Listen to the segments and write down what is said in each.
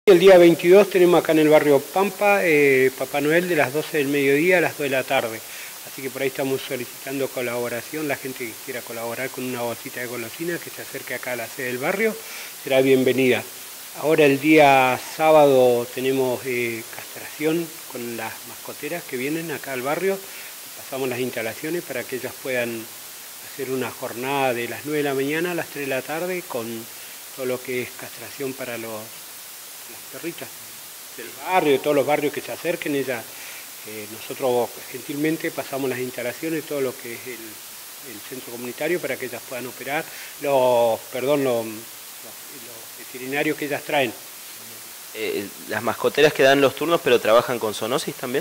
El día 22 tenemos acá en el barrio Pampa Papá Noel de las 12 del mediodía a las 2 de la tarde. Así que por ahí estamos solicitando colaboración. La gente que quiera colaborar con una bolsita de golosina que se acerque acá a la sede del barrio será bienvenida. Ahora el día sábado tenemos castración con las mascoteras que vienen acá al barrio. Pasamos las instalaciones para que ellas puedan hacer una jornada de las 9 de la mañana a las 3 de la tarde con todo lo que es castración para las perritas del barrio, de todos los barrios que se acerquen. Nosotros gentilmente pasamos las instalaciones, todo lo que es el centro comunitario para que ellas puedan operar, los veterinarios que ellas traen. Las mascoteras que dan los turnos, pero trabajan con zoonosis también.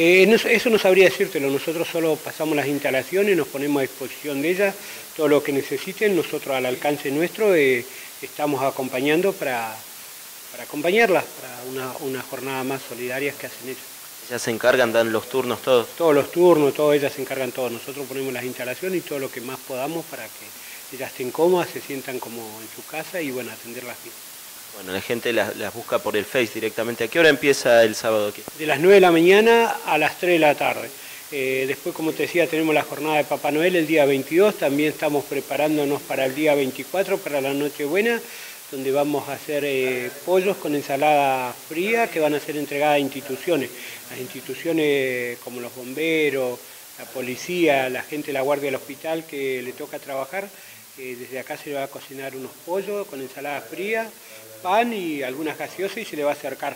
Eso no sabría decírtelo, nosotros solo pasamos las instalaciones, nos ponemos a disposición de ellas, todo lo que necesiten, nosotros al alcance nuestro estamos acompañando para acompañarlas, para una jornada más solidaria que hacen ellas. ¿Ellas se encargan, dan los turnos todos? Todos los turnos, todas ellas se encargan todos. Nosotros ponemos las instalaciones y todo lo que más podamos para que ellas estén cómodas, se sientan como en su casa y bueno, atenderlas bien. Bueno, la gente las busca por el Face directamente. ¿A qué hora empieza el sábado aquí? De las 9 de la mañana a las 3 de la tarde. Después, como te decía, tenemos la jornada de Papá Noel el día 22. También estamos preparándonos para el día 24, para la Nochebuena, donde vamos a hacer pollos con ensalada fría que van a ser entregadas a instituciones. Las instituciones como los bomberos, la policía, la gente de la guardia del hospital que le toca trabajar. Desde acá se le va a cocinar unos pollos con ensalada fría, pan y algunas gaseosas y se le va a acercar.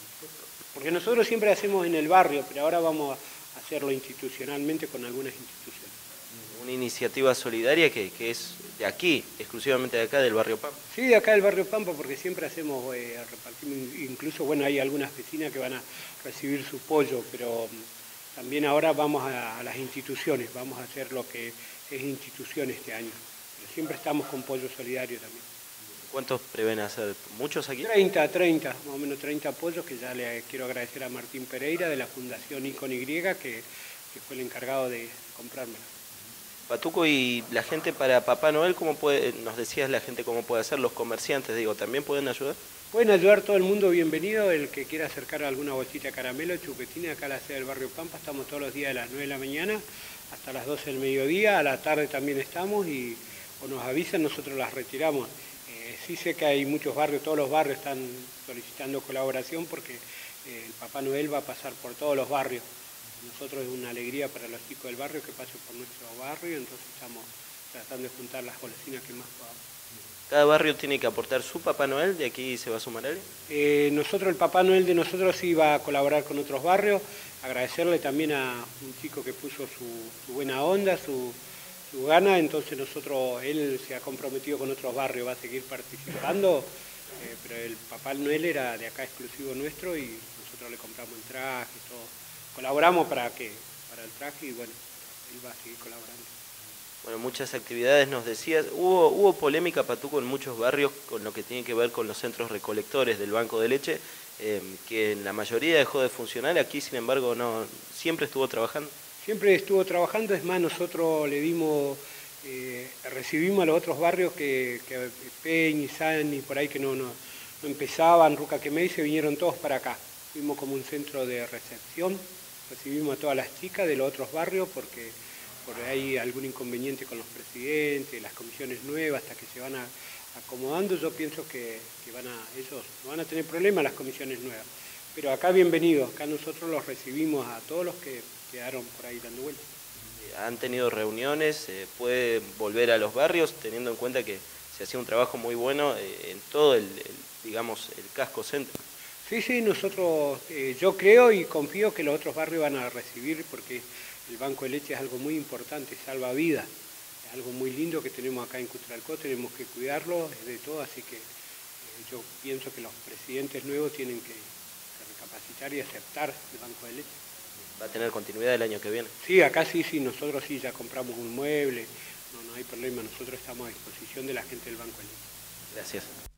Porque nosotros siempre hacemos en el barrio, pero ahora vamos a hacerlo institucionalmente con algunas instituciones. Una iniciativa solidaria que es de aquí, exclusivamente de acá, del barrio Pampa. Sí, de acá del barrio Pampa, porque siempre hacemos, repartimos, incluso, bueno, hay algunas vecinas que van a recibir su pollo, pero también ahora vamos a las instituciones, vamos a hacer lo que es institución este año. Pero siempre estamos con pollo solidario también. ¿Cuántos prevén hacer? ¿Muchos aquí? 30, más o menos 30 pollos, que ya le quiero agradecer a Martín Pereira de la Fundación Icon Y, que fue el encargado de comprármela. Patuco, y la gente para Papá Noel, ¿cómo puede, nos decías la gente cómo puede hacer, los comerciantes, digo, también pueden ayudar? Pueden ayudar todo el mundo, bienvenido, el que quiera acercar alguna bolsita de caramelo, chupetina, acá a la sede del barrio Pampa, estamos todos los días de las 9 de la mañana hasta las 12 del mediodía, a la tarde también estamos o nos avisan, nosotros las retiramos. Sí sé que hay muchos barrios, todos los barrios están solicitando colaboración porque el Papá Noel va a pasar por todos los barrios. Nosotros es una alegría para los chicos del barrio que pasen por nuestro barrio, entonces estamos tratando de juntar las golosinas que más podamos. ¿Cada barrio tiene que aportar su Papá Noel? ¿De aquí se va a sumar alguien? Nosotros, el Papá Noel de nosotros sí va a colaborar con otros barrios. Agradecerle también a un chico que puso su buena onda, su gana, entonces él se ha comprometido con otros barrios, va a seguir participando, pero el Papá Noel era de acá exclusivo nuestro y nosotros le compramos el traje y todo. Colaboramos para el traje y bueno, él va a seguir colaborando. Bueno, muchas actividades nos decías. Hubo polémica, Patuco, en muchos barrios con lo que tiene que ver con los centros recolectores del banco de leche, que en la mayoría dejó de funcionar. Aquí, sin embargo, no siempre estuvo trabajando. Siempre estuvo trabajando, es más, nosotros recibimos a los otros barrios que Peña, San y por ahí que no empezaban, Ruca que me se vinieron todos para acá. Fuimos como un centro de recepción, recibimos a todas las chicas de los otros barrios porque por ahí hay algún inconveniente con los presidentes, las comisiones nuevas, hasta que se van acomodando. Yo pienso que ellos no van a tener problemas las comisiones nuevas. Pero acá bienvenidos, acá nosotros los recibimos a todos los que quedaron por ahí dando vueltas. ¿Han tenido reuniones? ¿Puede volver a los barrios teniendo en cuenta que se hacía un trabajo muy bueno en todo digamos, el casco centro? Sí, nosotros, yo creo y confío que los otros barrios van a recibir porque el banco de leche es algo muy importante, salva vidas. Es algo muy lindo que tenemos acá en Cutralcó, tenemos que cuidarlo, es de todo, así que yo pienso que los presidentes nuevos tienen que recapacitar y aceptar el banco de leche. ¿Va a tener continuidad el año que viene? Sí, acá sí, nosotros sí ya compramos un mueble, no hay problema, nosotros estamos a disposición de la gente del banco de leche. Gracias.